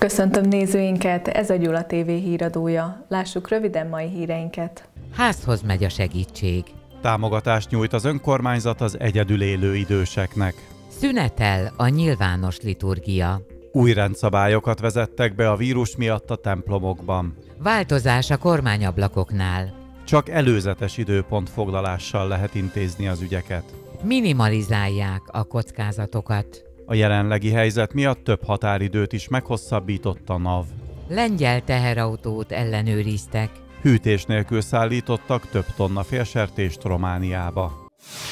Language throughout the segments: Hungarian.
Köszöntöm nézőinket, ez a Gyula TV híradója. Lássuk röviden mai híreinket. Házhoz megy a segítség. Támogatást nyújt az önkormányzat az egyedül élő időseknek. Szünetel a nyilvános liturgia. Új rendszabályokat vezettek be a vírus miatt a templomokban. Változás a kormányablakoknál. Csak előzetes időpontfoglalással lehet intézni az ügyeket. Minimalizálják a kockázatokat. A jelenlegi helyzet miatt több határidőt is meghosszabbított a NAV. Lengyel teherautót ellenőriztek. Hűtés nélkül szállítottak több tonna félsertést Romániába.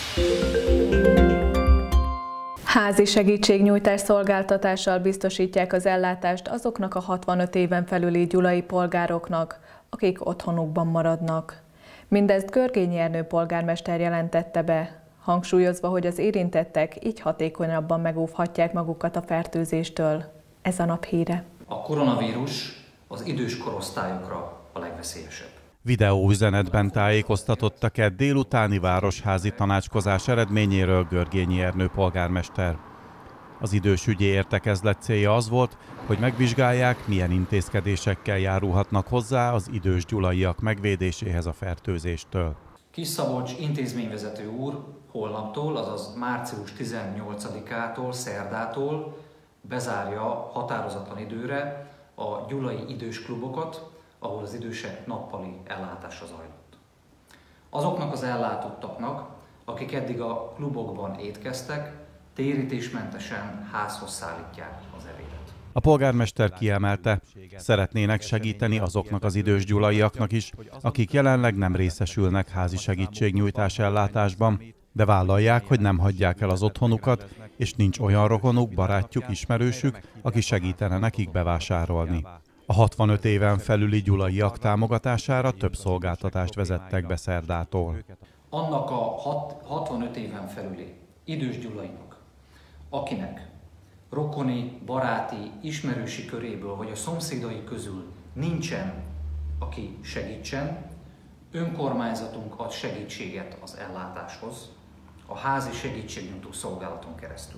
Házi segítségnyújtás szolgáltatással biztosítják az ellátást azoknak a 65 éven felüli gyulai polgároknak, akik otthonukban maradnak. Mindezt Görgényi Ernő polgármester jelentette be, hangsúlyozva, hogy az érintettek így hatékonyabban megóvhatják magukat a fertőzéstől. Ez a nap híre. A koronavírus az idős korosztályokra a legveszélyesebb. Videóüzenetben tájékoztatott a kedd délutáni városházi tanácskozás eredményéről Görgényi Ernő polgármester. Az idősügyi értekezlet célja az volt, hogy megvizsgálják, milyen intézkedésekkel járulhatnak hozzá az idős gyulaiak megvédéséhez a fertőzéstől. Kiszabolcs intézményvezető úr holnaptól, azaz március 18-ától, szerdától bezárja határozatlan időre a gyulai idős klubokat, ahol az idősek nappali ellátása zajlott. Azoknak az ellátottaknak, akik eddig a klubokban étkeztek, térítésmentesen házhoz szállítják az ebédet. A polgármester kiemelte, szeretnének segíteni azoknak az idős gyulaiaknak is, akik jelenleg nem részesülnek házi segítségnyújtás ellátásban, de vállalják, hogy nem hagyják el az otthonukat, és nincs olyan rokonuk, barátjuk, ismerősük, aki segítene nekik bevásárolni. A 65 éven felüli gyulaiak támogatására több szolgáltatást vezettek be szerdától. Annak a 65 éven felüli idős gyulainak, akinek rokoni, baráti, ismerősi köréből vagy a szomszédai közül nincsen, aki segítsen, önkormányzatunk ad segítséget az ellátáshoz, a házi segítségnyújtó szolgálaton keresztül.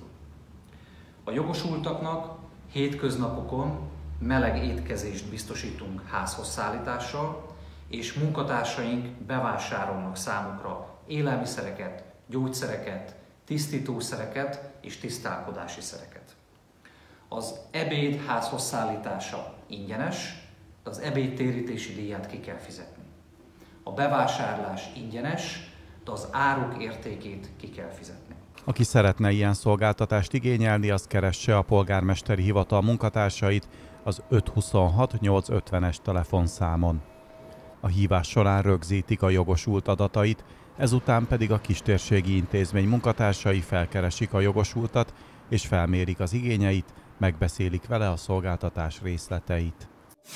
A jogosultaknak hétköznapokon meleg étkezést biztosítunk házhoz szállítással, és munkatársaink bevásárolnak számukra élelmiszereket, gyógyszereket, tisztítószereket és tisztálkodási szereket. Az ebéd házhoz szállítása ingyenes, de az ebéd térítési díját ki kell fizetni. A bevásárlás ingyenes, de az áruk értékét ki kell fizetni. Aki szeretne ilyen szolgáltatást igényelni, az keresse a polgármesteri hivatal munkatársait az 526-850-es telefonszámon. A hívás során rögzítik a jogosult adatait, ezután pedig a kistérségi intézmény munkatársai felkeresik a jogosultat és felmérik az igényeit, megbeszélik vele a szolgáltatás részleteit.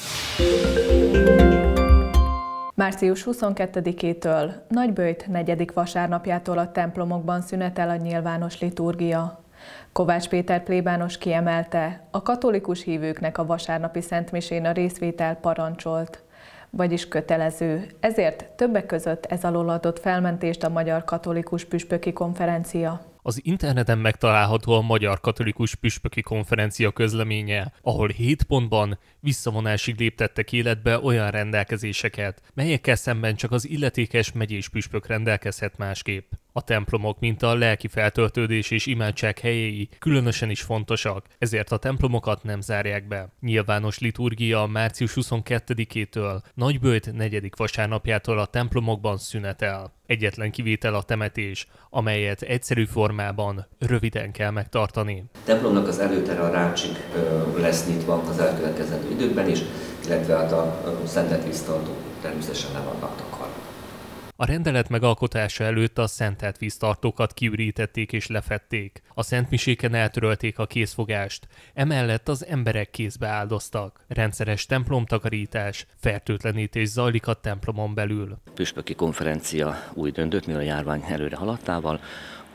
Március 22-től, Nagyböjt 4. vasárnapjától a templomokban szünetel a nyilvános liturgia. Kovács Péter plébános kiemelte, a katolikus hívőknek a vasárnapi szentmisén a részvétel parancsolt, vagyis kötelező, ezért többek között ez alól adott felmentést a Magyar Katolikus Püspöki Konferencia. Az interneten megtalálható a Magyar Katolikus Püspöki Konferencia közleménye, ahol 7 pontban visszavonásig léptettek életbe olyan rendelkezéseket, melyekkel szemben csak az illetékes megyés püspök rendelkezhet másképp. A templomok, mint a lelki feltöltődés és imádság helyei különösen is fontosak, ezért a templomokat nem zárják be. Nyilvános liturgia március 22-től, Nagyböjt 4. vasárnapjától a templomokban szünetel. Egyetlen kivétel a temetés, amelyet egyszerű formában röviden kell megtartani. A templomnak az előtere a rácsig lesz nyitva az elkövetkezendő időkben is, illetve hát a szentet víztartók természetesen le vannak takarva. A rendelet megalkotása előtt a szentelt víztartókat kiürítették és lefették. A szentmiséken eltörölték a készfogást, emellett az emberek kézbe áldoztak. Rendszeres templomtakarítás, fertőtlenítés zajlik a templomon belül. A Püspöki Konferencia úgy döntött, mivel a járvány előre haladtával,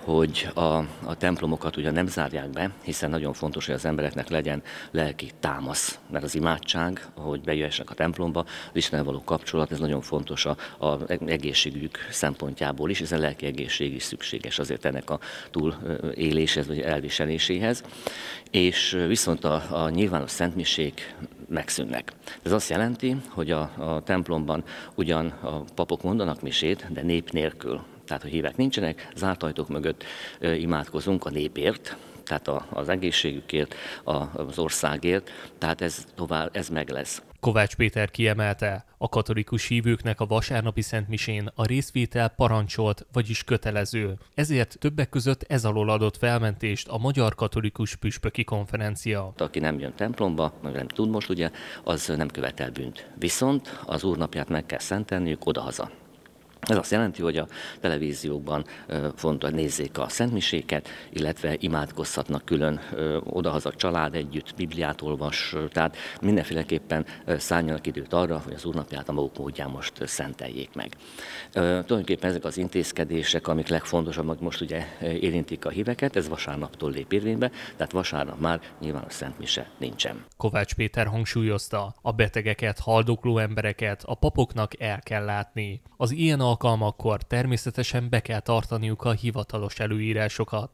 hogy a templomokat ugye nem zárják be, hiszen nagyon fontos, hogy az embereknek legyen lelki támasz, mert az imádság, hogy bejöhessenek a templomba, az Istennel való kapcsolat, ez nagyon fontos az egészségük szempontjából is, hiszen lelki egészség is szükséges azért ennek a túléléshez vagy elviseléséhez, és viszont a nyilvános szentmisék megszűnnek. Ez azt jelenti, hogy a templomban ugyan a papok mondanak misét, de nép nélkül. Tehát, hogy hívek nincsenek, zárt ajtók mögött imádkozunk a népért, tehát az egészségükért, az országért, tehát ez meg lesz. Kovács Péter kiemelte, a katolikus hívőknek a vasárnapi szentmisén a részvétel parancsolt, vagyis kötelező. Ezért többek között ez alól adott felmentést a Magyar Katolikus Püspöki Konferencia. Aki nem jön templomba, vagy nem tud most ugye, az nem követel bűnt. Viszont az úrnapját meg kell szentelniük odahaza. Ez azt jelenti, hogy a televíziókban fontos nézzék a szentmiséket, illetve imádkozhatnak külön odahaza család együtt, Bibliát olvas, tehát mindenféleképpen szálljanak időt arra, hogy az úrnapját a maguk módján most szenteljék meg. Tulajdonképpen ezek az intézkedések, amik legfontosabbak, most ugye érintik a híveket, ez vasárnaptól lép érvénybe, tehát vasárnap már nyilvános szentmise nincsen. Kovács Péter hangsúlyozta, a betegeket, haldokló embereket a papoknak el kell látni. Az ilyen alkalmakkor természetesen be kell tartaniuk a hivatalos előírásokat.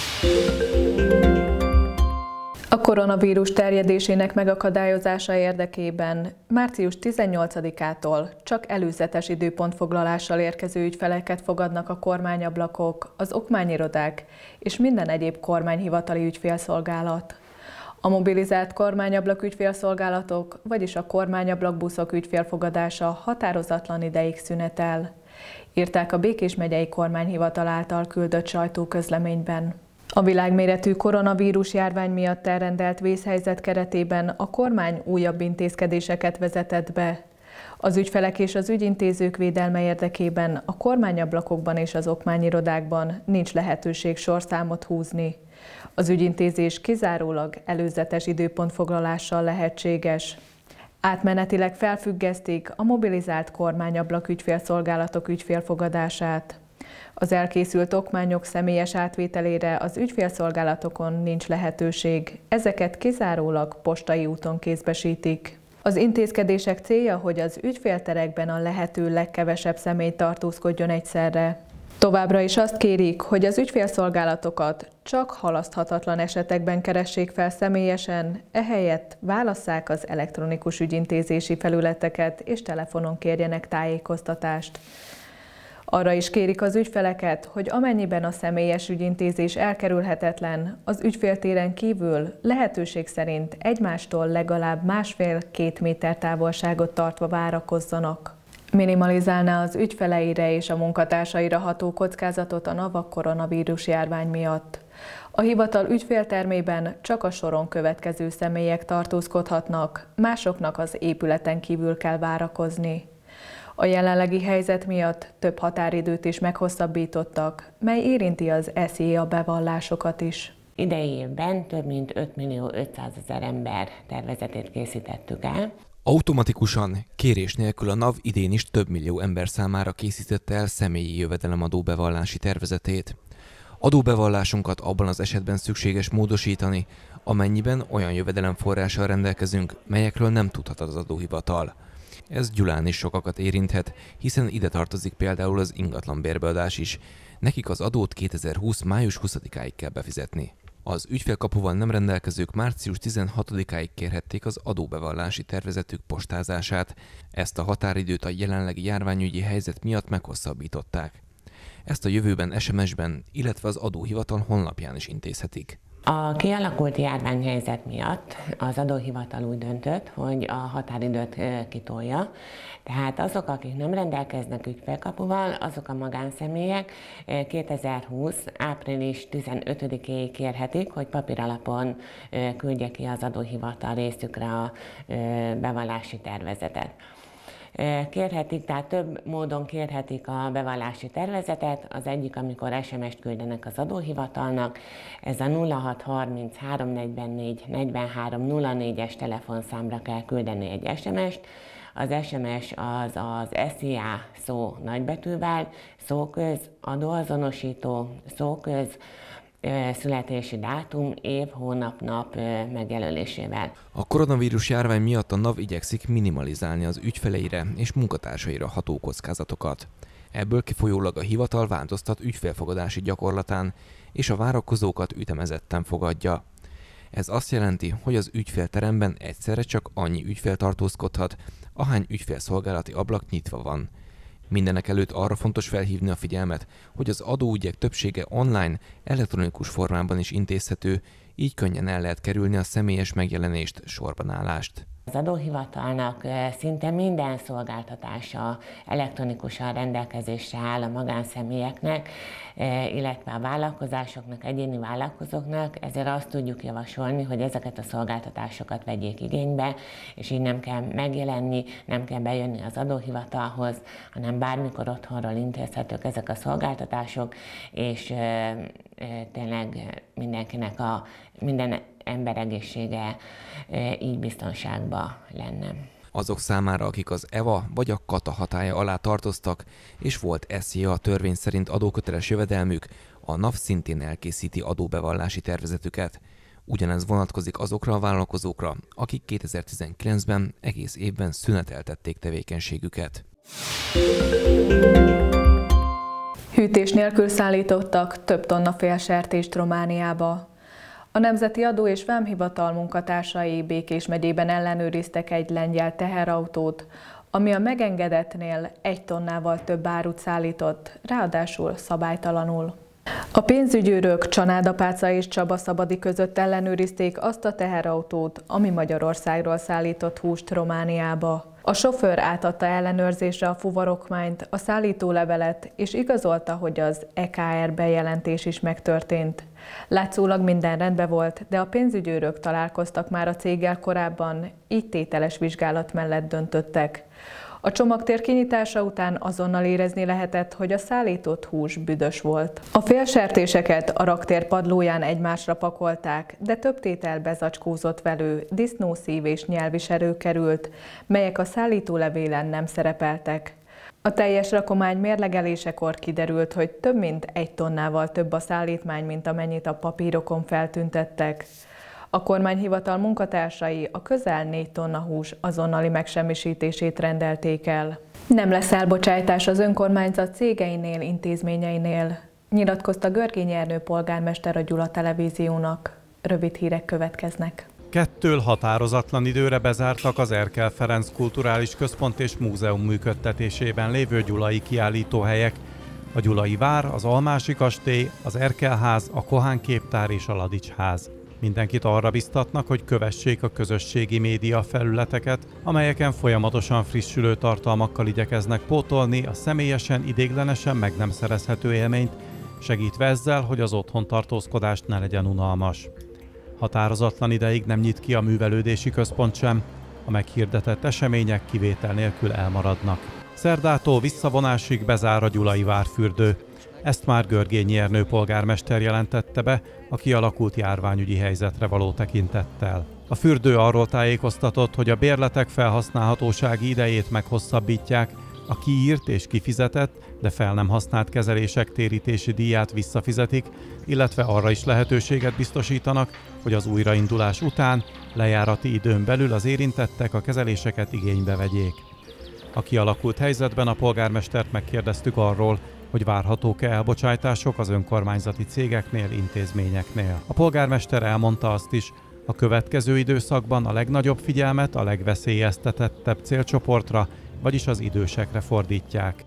A koronavírus terjedésének megakadályozása érdekében március 18-ától csak előzetes időpontfoglalással érkező ügyfeleket fogadnak a kormányablakok, az okmányirodák és minden egyéb kormányhivatali ügyfélszolgálat. A mobilizált kormányablak ügyfélszolgálatok, vagyis a kormányablakbuszok ügyfélfogadása határozatlan ideig szünetel, írták a Békés megyei kormányhivatal által küldött sajtóközleményben. A világméretű koronavírus járvány miatt elrendelt vészhelyzet keretében a kormány újabb intézkedéseket vezetett be. Az ügyfelek és az ügyintézők védelme érdekében a kormányablakokban és az okmányirodákban nincs lehetőség sorszámot húzni. Az ügyintézés kizárólag előzetes időpontfoglalással lehetséges. Átmenetileg felfüggesztik a mobilizált kormányablak ügyfélszolgálatok ügyfélfogadását. Az elkészült okmányok személyes átvételére az ügyfélszolgálatokon nincs lehetőség, ezeket kizárólag postai úton kézbesítik. Az intézkedések célja, hogy az ügyfélterekben a lehető legkevesebb személy tartózkodjon egyszerre. Továbbra is azt kérik, hogy az ügyfélszolgálatokat csak halaszthatatlan esetekben keressék fel személyesen, ehelyett válasszák az elektronikus ügyintézési felületeket és telefonon kérjenek tájékoztatást. Arra is kérik az ügyfeleket, hogy amennyiben a személyes ügyintézés elkerülhetetlen, az ügyféltéren kívül lehetőség szerint egymástól legalább 1,5-2 méter távolságot tartva várakozzanak. Minimalizálná az ügyfeleire és a munkatársaira ható kockázatot a NAVA koronavírus járvány miatt. A hivatal ügyféltermében csak a soron következő személyek tartózkodhatnak, másoknak az épületen kívül kell várakozni. A jelenlegi helyzet miatt több határidőt is meghosszabbítottak, mely érinti az SZIA bevallásokat is. Idei évben több mint 5.500.000 ember tervezetét készítettük el. Automatikusan, kérés nélkül a NAV idén is több millió ember számára készítette el személyi jövedelemadó bevallási tervezetét. Adóbevallásunkat abban az esetben szükséges módosítani, amennyiben olyan jövedelemforrással rendelkezünk, melyekről nem tudhat az adóhivatal. Ez Gyulán is sokakat érinthet, hiszen ide tartozik például az ingatlanbérbeadás is. Nekik az adót 2020. május 20-áig kell befizetni. Az ügyfélkapuval nem rendelkezők március 16-áig kérhették az adóbevallási tervezetük postázását. Ezt a határidőt a jelenlegi járványügyi helyzet miatt meghosszabbították. Ezt a jövőben SMS-ben, illetve az adóhivatal honlapján is intézhetik. A kialakult járványhelyzet miatt az adóhivatal úgy döntött, hogy a határidőt kitolja, tehát azok, akik nem rendelkeznek ügyfélkapuval, azok a magánszemélyek 2020. április 15-éig kérhetik, hogy papíralapon küldje ki az adóhivatal részükre a bevallási tervezetet. Kérhetik, tehát több módon kérhetik a bevallási tervezetet. Az egyik, amikor SMS-t küldenek az adóhivatalnak, ez a 0630 344 43 04-es telefonszámra kell küldeni egy SMS-t. az SMS az SZIA szó nagybetűvel, szóköz, adóazonosító, szóköz, születési dátum, év, hónap, nap megjelölésével. A koronavírus járvány miatt a NAV igyekszik minimalizálni az ügyfeleire és munkatársaira ható kockázatokat. Ebből kifolyólag a hivatal változtat ügyfélfogadási gyakorlatán, és a várakozókat ütemezetten fogadja. Ez azt jelenti, hogy az ügyfélteremben egyszerre csak annyi ügyfél tartózkodhat, ahány ügyfélszolgálati ablak nyitva van. Mindenek előtt arra fontos felhívni a figyelmet, hogy az adóügyek többsége online, elektronikus formában is intézhető, így könnyen el lehet kerülni a személyes megjelenést, sorbanállást. Az adóhivatalnak szinte minden szolgáltatása elektronikusan rendelkezésre áll a magánszemélyeknek, illetve a vállalkozásoknak, egyéni vállalkozóknak, ezért azt tudjuk javasolni, hogy ezeket a szolgáltatásokat vegyék igénybe, és így nem kell megjelenni, nem kell bejönni az adóhivatalhoz, hanem bármikor otthonról intézhetők ezek a szolgáltatások, és tényleg mindenkinek minden ember egészsége így biztonságban lenne. Azok számára, akik az EVA vagy a KATA hatálya alá tartoztak, és volt SZIA törvény szerint adóköteles jövedelmük, a NAV szintén elkészíti adóbevallási tervezetüket. Ugyanez vonatkozik azokra a vállalkozókra, akik 2019-ben egész évben szüneteltették tevékenységüket. Hűtés nélkül szállítottak több tonna félsertést Romániába. A Nemzeti Adó és Vámhivatal munkatársai Békés megyében ellenőriztek egy lengyel teherautót, ami a megengedettnél 1 tonnával több árut szállított, ráadásul szabálytalanul. A pénzügyőrök Csanád Apáca és Csaba Szabadi között ellenőrizték azt a teherautót, ami Magyarországról szállított húst Romániába. A sofőr átadta ellenőrzésre a fuvarokmányt, a szállítólevelet, és igazolta, hogy az EKR bejelentés is megtörtént. Látszólag minden rendben volt, de a pénzügyőrök találkoztak már a céggel korábban, így tételes vizsgálat mellett döntöttek. A csomagtér kinyitása után azonnal érezni lehetett, hogy a szállított hús büdös volt. A félsertéseket a raktér padlóján egymásra pakolták, de több tétel bezacskózott velő, disznószív és nyelviserő került, melyek a szállítólevélen nem szerepeltek. A teljes rakomány mérlegelésekor kiderült, hogy több mint 1 tonnával több a szállítmány, mint amennyit a papírokon feltüntettek. A kormányhivatal munkatársai a közel 4 tonna hús azonnali megsemmisítését rendelték el. Nem lesz elbocsátás az önkormányzat cégeinél, intézményeinél, nyilatkozta Görgényi Ernő polgármester a Gyula Televíziónak. Rövid hírek következnek. 2 határozatlan időre bezártak az Erkel Ferenc Kulturális Központ és Múzeum működtetésében lévő gyulai kiállítóhelyek. A Gyulai Vár, az Almási Kastély, az Erkelház, a Kohán Képtár és a Ladics ház. Mindenkit arra biztatnak, hogy kövessék a közösségi média felületeket, amelyeken folyamatosan frissülő tartalmakkal igyekeznek pótolni a személyesen, ideiglenesen meg nem szerezhető élményt, segítve ezzel, hogy az otthon tartózkodást ne legyen unalmas. Határozatlan ideig nem nyit ki a művelődési központ sem, a meghirdetett események kivétel nélkül elmaradnak. Szerdától visszavonásig bezár a Gyulai Várfürdő. Ezt már Görgényi Ernő polgármester jelentette be a kialakult járványügyi helyzetre való tekintettel. A fürdő arról tájékoztatott, hogy a bérletek felhasználhatósági idejét meghosszabbítják, a kiírt és kifizetett, de fel nem használt kezelések térítési díját visszafizetik, illetve arra is lehetőséget biztosítanak, hogy az újraindulás után lejárati időn belül az érintettek a kezeléseket igénybe vegyék. A kialakult helyzetben a polgármestert megkérdeztük arról, hogy várhatók-e elbocsátások az önkormányzati cégeknél, intézményeknél. A polgármester elmondta azt is, a következő időszakban a legnagyobb figyelmet a legveszélyeztetettebb célcsoportra, vagyis az idősekre fordítják.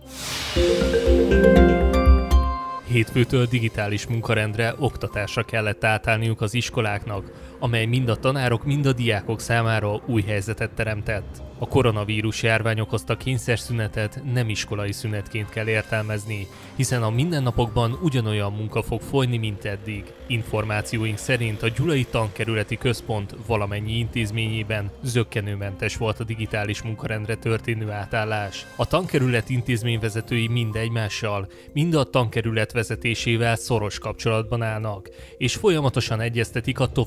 Hétfőtől digitális munkarendre, oktatásra kellett átállniuk az iskoláknak, amely mind a tanárok, mind a diákok számára új helyzetet teremtett. A koronavírus járvány okozta kényszerszünetet nem iskolai szünetként kell értelmezni, hiszen a mindennapokban ugyanolyan munka fog folyni, mint eddig. Információink szerint a Gyulai Tankerületi Központ valamennyi intézményében zökkenőmentes volt a digitális munkarendre történő átállás. A tankerület intézményvezetői mind egymással, mind a tankerület vezetésével szoros kapcsolatban állnak, és folyamatosan egyeztetik a további lépéseket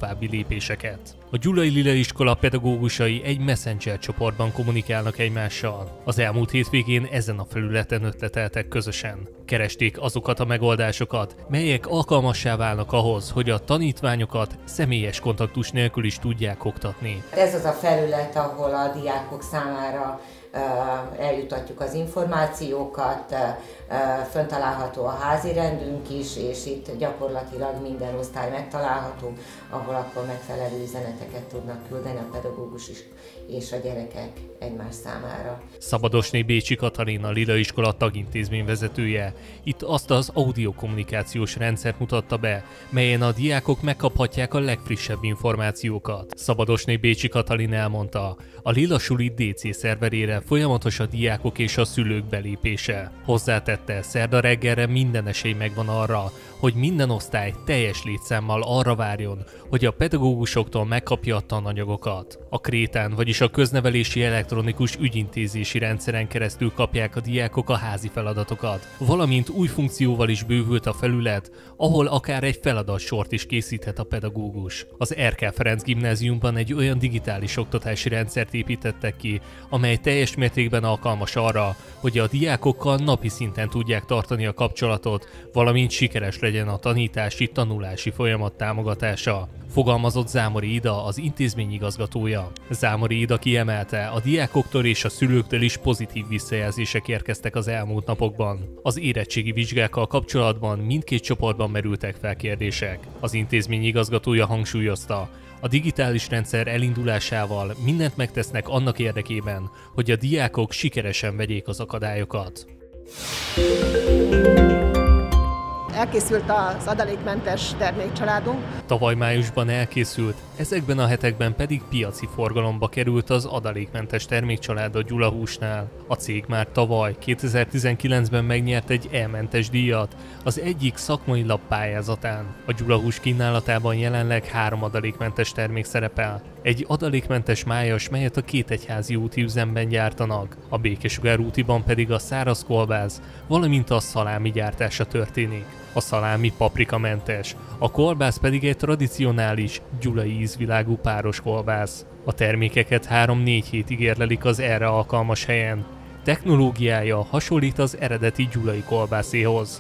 lépéseket. A Gyulai Lila iskola pedagógusai egy Messenger csoportban kommunikálnak egymással. Az elmúlt hétvégén ezen a felületen ötleteltek közösen. Keresték azokat a megoldásokat, melyek alkalmassá válnak ahhoz, hogy a tanítványokat személyes kontaktus nélkül is tudják oktatni. Ez az a felület, ahol a diákok számára eljutatjuk az információkat, föntalálható a házi rendünk is, és itt gyakorlatilag minden osztály megtalálható, ahol akkor megfelelő üzeneteket tudnak küldeni a pedagógus is és a gyerekek egymás számára. Szabadosné Bécsi Katalin, a Lila iskola tagintézmény vezetője itt azt az audiokommunikációs rendszert mutatta be, melyen a diákok megkaphatják a legfrissebb információkat. Szabadosné Bécsi Katalin elmondta, a Lila suli DC szerverére folyamatos a diákok és a szülők belépése. Hozzátette, szerda reggelre minden esély megvan arra, hogy minden osztály teljes létszámmal arra várjon, hogy a pedagógusoktól megkapja a tananyagokat. A Krétán, vagyis a köznevelési elektronikus ügyintézési rendszeren keresztül kapják a diákok a házi feladatokat, valamint új funkcióval is bővült a felület, ahol akár egy feladatsort is készíthet a pedagógus. Az Erkel Ferenc gimnáziumban egy olyan digitális oktatási rendszert építettek ki, amely teljes mértékben alkalmas arra, hogy a diákokkal napi szinten tudják tartani a kapcsolatot, valamint sikeres legyen a tanítási-tanulási folyamat támogatása. Fogalmazott Zámori Ida, az intézmény igazgatója. Zámori Ida kiemelte, a diákoktól és a szülőktől is pozitív visszajelzések érkeztek az elmúlt napokban. Az érettségi vizsgákkal kapcsolatban mindkét csoportban merültek fel kérdések. Az intézmény igazgatója hangsúlyozta, a digitális rendszer elindulásával mindent megtesznek annak érdekében, hogy a diákok sikeresen vegyék az akadályokat. Elkészült az adalékmentes termékcsaládunk. Tavaly májusban elkészült, ezekben a hetekben pedig piaci forgalomba került az adalékmentes termékcsalád a Gyula Húsnál. A cég már tavaly, 2019-ben megnyert egy E-mentes díjat az egyik szakmai lap pályázatán. A Gyula Hús kínálatában jelenleg 3 adalékmentes termék szerepel. Egy adalékmentes májas, melyet a Kétegyházi úti üzemben gyártanak, a Békésugár útiban pedig a száraz kolbász, valamint a szalámi gyártása történik. A szalámi paprikamentes, a kolbász pedig egy tradicionális gyulai ízvilágú páros kolbász. A termékeket 3-4 hétig érlelik az erre alkalmas helyen. Technológiája hasonlít az eredeti gyulai kolbászéhoz.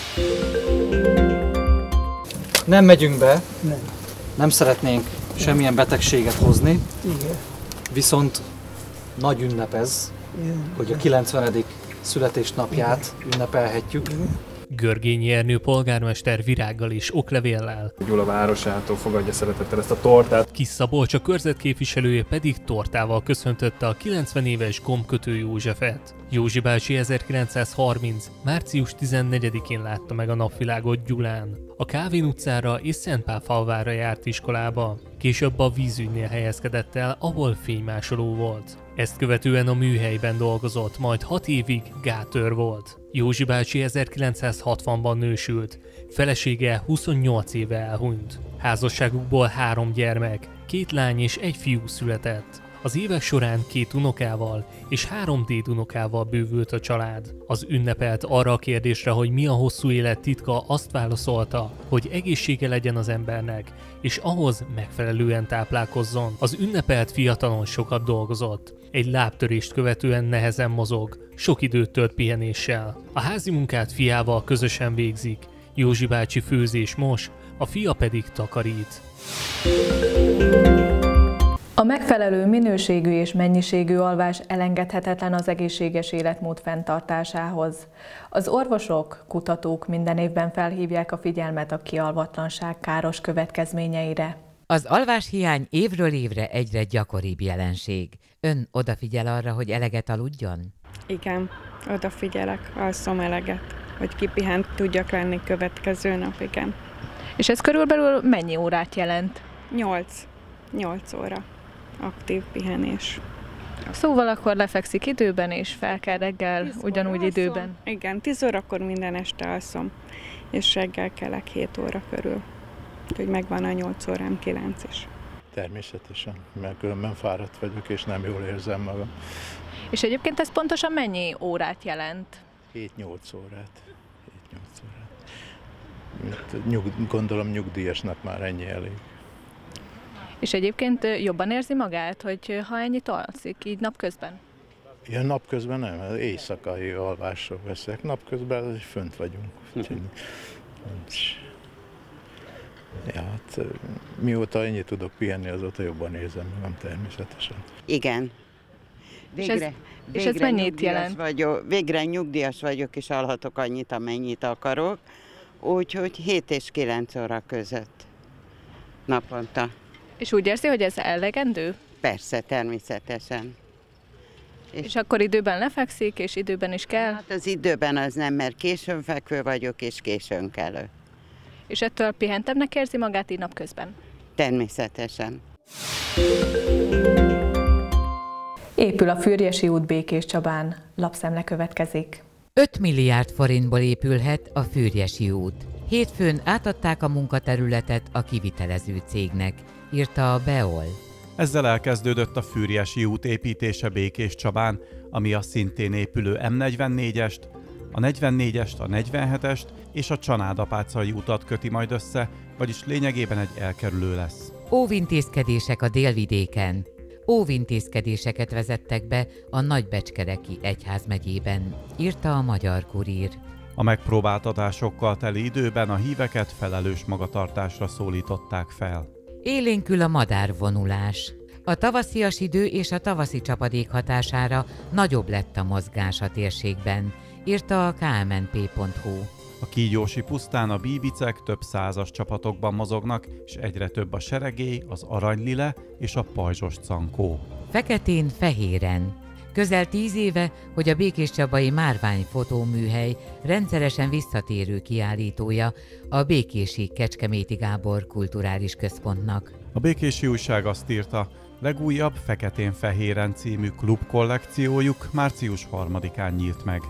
Nem megyünk be, nem szeretnénk semmilyen betegséget hozni, viszont nagy ünnep ez, hogy a 90. születésnapját ünnepelhetjük. Görgényi Ernő polgármester virággal és oklevéllel. Gyula városától fogadja szeretettel ezt a tortát. Kis Szabolcs, a körzet képviselője pedig tortával köszöntötte a 90 éves gombkötő Józsefet. Józsi bácsi 1930. március 14-én látta meg a napvilágot Gyulán. A Kávin utcára és Szentpálfalvára járt iskolába. Később a vízügynél helyezkedett el, ahol fénymásoló volt. Ezt követően a műhelyben dolgozott, majd 6 évig gátőr volt. Józsi bácsi 1960-ban nősült, felesége 28 éve elhunyt. Házasságukból 3 gyermek, 2 lány és 1 fiú született. Az évek során 2 unokával és 3 dédunokával bővült a család. Az ünnepelt arra a kérdésre, hogy mi a hosszú élet titka, azt válaszolta, hogy egészsége legyen az embernek, és ahhoz megfelelően táplálkozzon. Az ünnepelt fiatalon sokat dolgozott. Egy lábtörést követően nehezen mozog, sok időt tölt pihenéssel. A házi munkát fiával közösen végzik. Józsi bácsi főzés mos, a fia pedig takarít. A megfelelő minőségű és mennyiségű alvás elengedhetetlen az egészséges életmód fenntartásához. Az orvosok, kutatók minden évben felhívják a figyelmet a kialvatlanság káros következményeire. Az alváshiány évről évre egyre gyakoribb jelenség. Ön odafigyel arra, hogy eleget aludjon? Igen, odafigyelek, alszom eleget, hogy kipihent tudjak lenni következő nap, igen. És ez körülbelül mennyi órát jelent? 8 óra aktív pihenés. Szóval akkor lefekszik időben és fel kell reggel ugyanúgy időben? Igen, 10 órakor minden este alszom, és reggel kelek 7 óra körül. Úgyhogy megvan a 8 órám, 9 is. Természetesen, mert különben fáradt vagyok, és nem jól érzem magam. És egyébként ez pontosan mennyi órát jelent? 7-8 órát. Gondolom nyugdíjasnak már ennyi elég. És egyébként jobban érzi magát, hogy ha ennyit alszik, így napközben? Ja, napközben nem, éjszakai alvásról beszélek. Napközben fönt vagyunk. Ja, hát, mióta ennyit tudok pihenni, azóta jobban érzem magam természetesen. Igen. És ez mennyit jelent? Végre nyugdíjas vagyok, és alhatok annyit, amennyit akarok. Úgyhogy 7 és 9 óra között naponta. És úgy érzi, hogy ez elegendő? Persze, természetesen. És akkor időben lefekszik, és időben is kell? Hát az időben az nem, mert későn fekvő vagyok, és későn kelő. És ettől pihentebbnek érzi magát így napközben? Természetesen. Épül a Fürjesi út Békéscsabán. Lapszemle következik. 5 milliárd forintból épülhet a Fürjesi út. Hétfőn átadták a munkaterületet a kivitelező cégnek, írta a BEOL. Ezzel elkezdődött a Fürjesi út építése Békéscsabán, ami a szintén épülő M44-est, a 44-est, a 47-est és a Csanád-Apáczai utat köti majd össze, vagyis lényegében egy elkerülő lesz. Óvintézkedések a délvidéken. Óvintézkedéseket vezettek be a Nagybecskereki egyházmegyében, írta a Magyar Kurír. A megpróbáltatásokkal teli időben a híveket felelős magatartásra szólították fel. Élénkül a madárvonulás. A tavaszias idő és a tavaszi csapadék hatására nagyobb lett a mozgás a térségben, írta a kmnp.hu. A kígyósi pusztán a bíbicek több százas csapatokban mozognak, és egyre több a seregély, az aranylile és a pajzsos cankó. Feketén-fehéren. Közel 10 éve, hogy a békéscsabai Márvány fotóműhely rendszeresen visszatérő kiállítója a Békési Kecskeméti Gábor Kulturális Központnak. A Békési Újság azt írta, legújabb Feketén-fehéren című klubkollekciójuk március 3-án nyílt meg.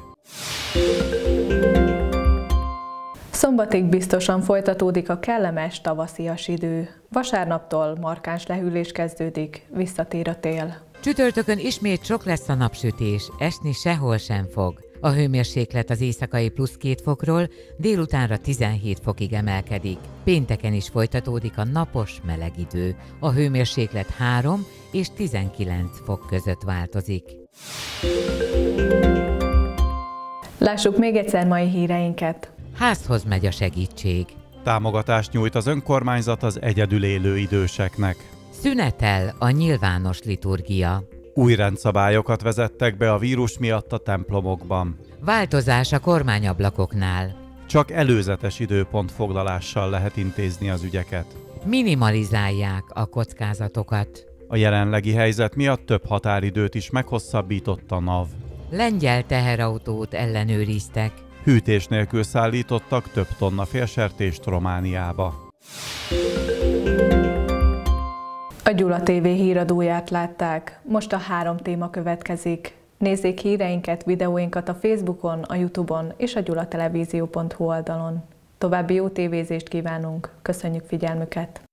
Szombatig biztosan folytatódik a kellemes tavaszias idő. Vasárnaptól markáns lehűlés kezdődik, visszatér a tél. Csütörtökön ismét sok lesz a napsütés, esni sehol sem fog. A hőmérséklet az éjszakai +2 fokról délutánra 17 fokig emelkedik. Pénteken is folytatódik a napos, meleg idő. A hőmérséklet 3 és 19 fok között változik. Lássuk még egyszer mai híreinket. Házhoz megy a segítség. Támogatást nyújt az önkormányzat az egyedül élő időseknek. Szünetel a nyilvános liturgia. Új rendszabályokat vezettek be a vírus miatt a templomokban. Változás a kormányablakoknál. Csak előzetes időpontfoglalással lehet intézni az ügyeket. Minimalizálják a kockázatokat. A jelenlegi helyzet miatt több határidőt is meghosszabbított a NAV. Lengyel teherautót ellenőriztek. Hűtés nélkül szállítottak több tonna félsertést Romániába. A Gyula TV híradóját látták, most a 3 téma következik. Nézzék híreinket, videóinkat a Facebookon, a YouTube-on és a gyulatelevízió.hu oldalon. További jó tévézést kívánunk, köszönjük figyelmüket!